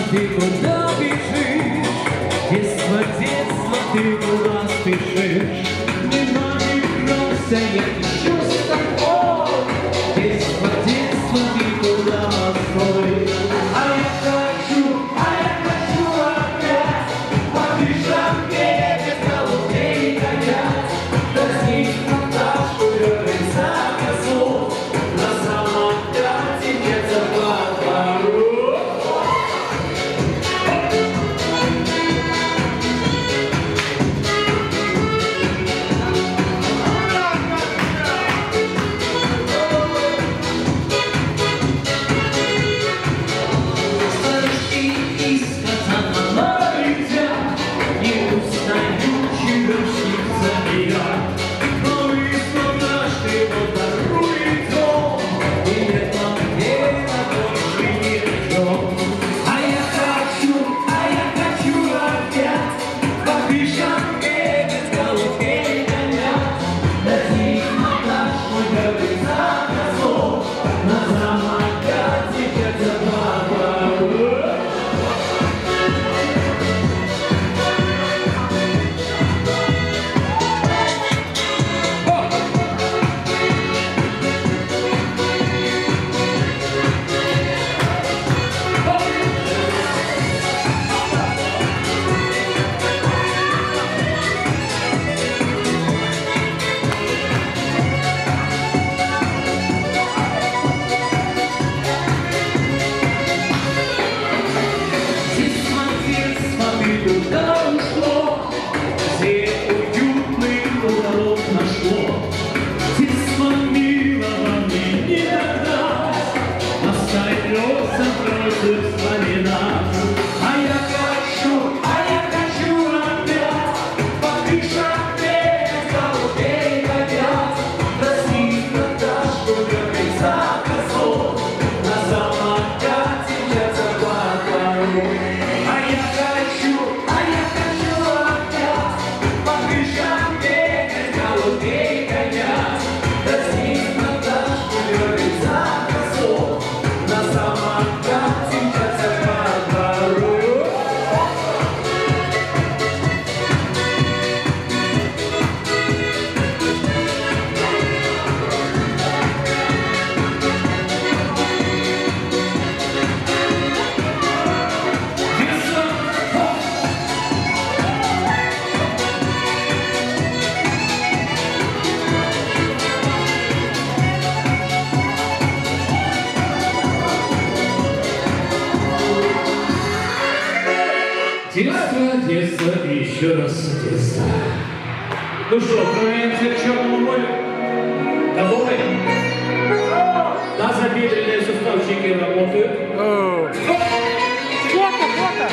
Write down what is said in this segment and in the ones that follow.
ты куда бежишь? Детство, детство, ты куда спешишь? Мимо не кросся, я ищу с тобой. Детство, детство, ты куда Москвой? А я хочу опять по крышам бегать, голубей гонять, до них Наташу любить за козу, на самокате где-то по двору. Детство, детство и еще раз детство. Ну что, отправляемся к Черному морю? Готовы? Тазобедренные суставчики работают. Фото!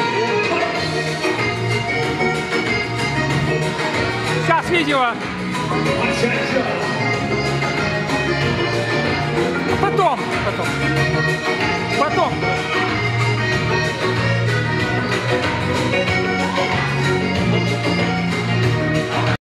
Сейчас видео! Начать час!